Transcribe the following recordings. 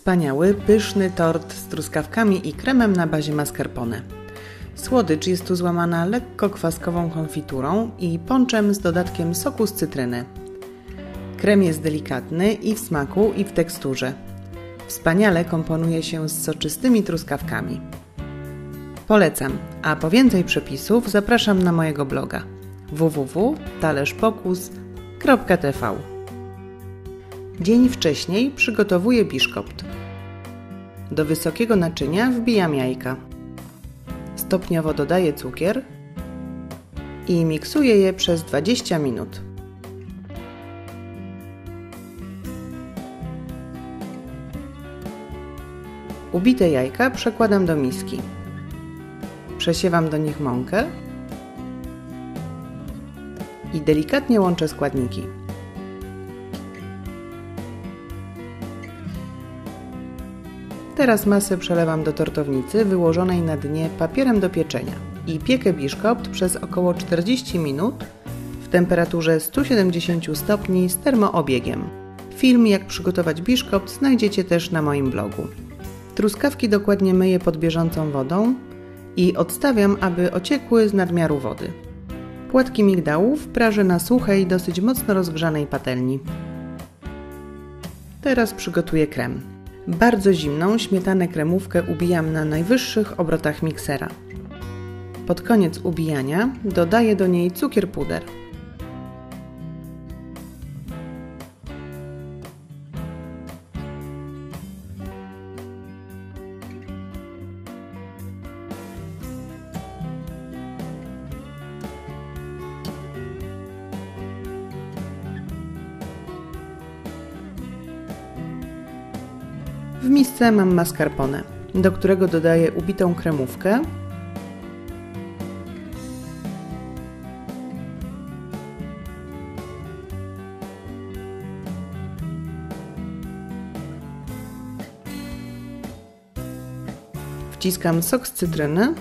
Wspaniały, pyszny tort z truskawkami i kremem na bazie mascarpone. Słodycz jest tu złamana lekko kwaskową konfiturą i ponczem z dodatkiem soku z cytryny. Krem jest delikatny i w smaku, i w teksturze. Wspaniale komponuje się z soczystymi truskawkami. Polecam, a po więcej przepisów zapraszam na mojego bloga www.talerzpokus.tv. Dzień wcześniej przygotowuję biszkopt. Do wysokiego naczynia wbijam jajka. Stopniowo dodaję cukier i miksuję je przez 20 minut. Ubite jajka przekładam do miski. Przesiewam do nich mąkę i delikatnie łączę składniki. Teraz masę przelewam do tortownicy wyłożonej na dnie papierem do pieczenia i piekę biszkopt przez około 40 minut w temperaturze 170 stopni z termoobiegiem. Film jak przygotować biszkopt znajdziecie też na moim blogu. Truskawki dokładnie myję pod bieżącą wodą i odstawiam, aby ociekły z nadmiaru wody. Płatki migdałów prażę na suchej, dosyć mocno rozgrzanej patelni. Teraz przygotuję krem. Bardzo zimną śmietanę kremówkę ubijam na najwyższych obrotach miksera. Pod koniec ubijania dodaję do niej cukier puder. W misce mam mascarpone, do którego dodaję ubitą kremówkę, wciskam sok z cytryny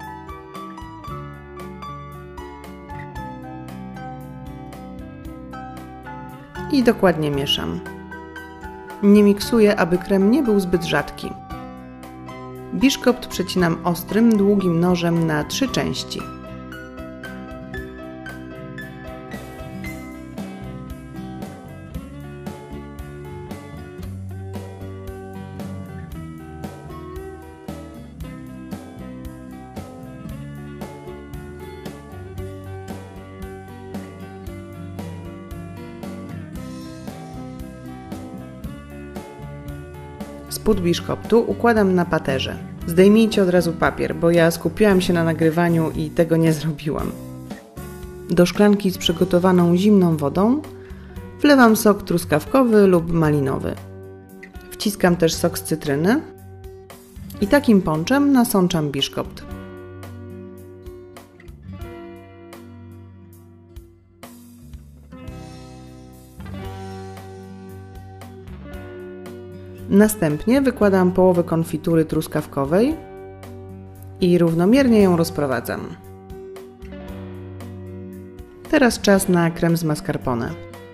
i dokładnie mieszam. Nie miksuję, aby krem nie był zbyt rzadki. Biszkopt przecinam ostrym, długim nożem na 3 części. Spód biszkoptu układam na paterze. Zdejmijcie od razu papier, bo ja skupiłam się na nagrywaniu i tego nie zrobiłam. Do szklanki z przygotowaną zimną wodą wlewam sok truskawkowy lub malinowy. Wciskam też sok z cytryny i takim ponczem nasączam biszkopt. Następnie wykładam połowę konfitury truskawkowej i równomiernie ją rozprowadzam. Teraz czas na krem z mascarpone.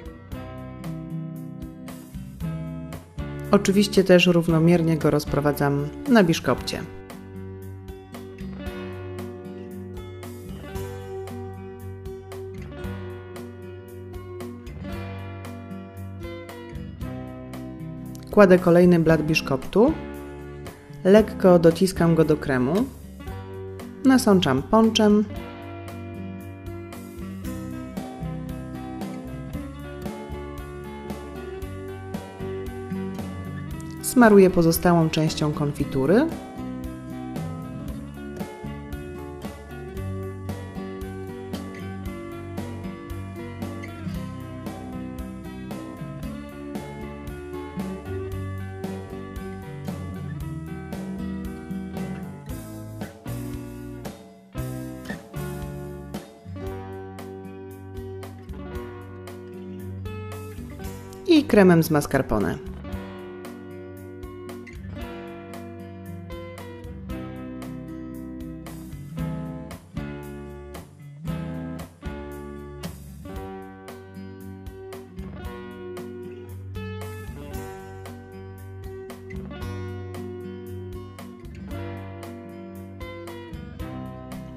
Oczywiście też równomiernie go rozprowadzam na biszkopcie. Kładę kolejny blat biszkoptu, lekko dociskam go do kremu, nasączam ponczem smaruję pozostałą częścią konfitury i kremem z mascarpone.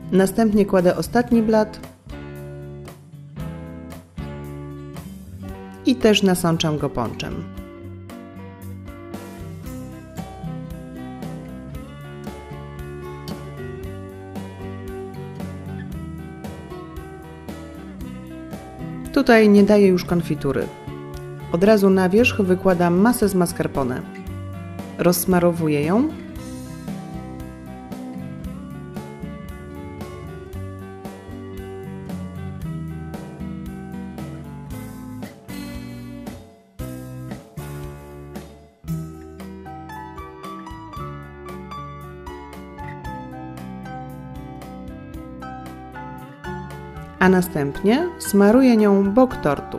Następnie kładę ostatni blat i też nasączam go ponczem. Tutaj nie daję już konfitury. Od razu na wierzch wykładam masę z mascarpone. Rozsmarowuję ją. A następnie smaruję nią bok tortu.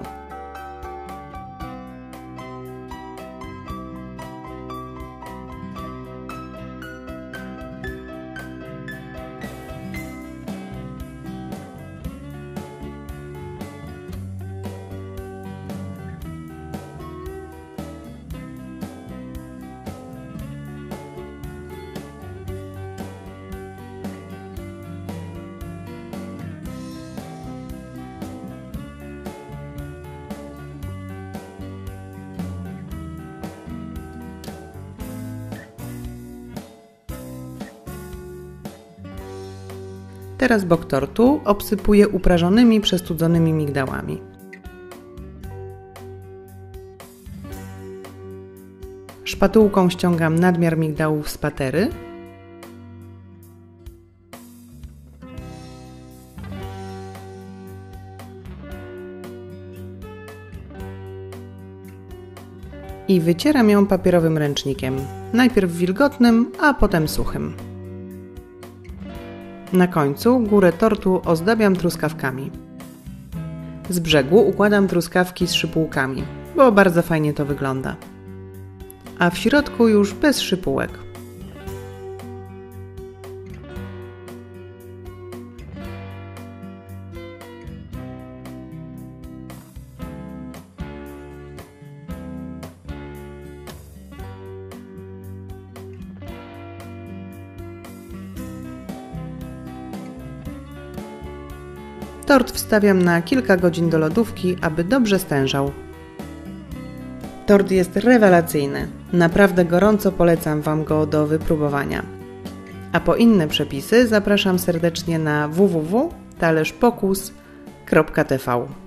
Teraz bok tortu obsypuję uprażonymi, przestudzonymi migdałami. Szpatułką ściągam nadmiar migdałów z patery. I wycieram ją papierowym ręcznikiem. Najpierw wilgotnym, a potem suchym. Na końcu górę tortu ozdabiam truskawkami. Z brzegu układam truskawki z szypułkami, bo bardzo fajnie to wygląda. A w środku już bez szypułek. Tort wstawiam na kilka godzin do lodówki, aby dobrze stężał. Tort jest rewelacyjny. Naprawdę gorąco polecam Wam go do wypróbowania. A po inne przepisy zapraszam serdecznie na www.talerzpokus.tv.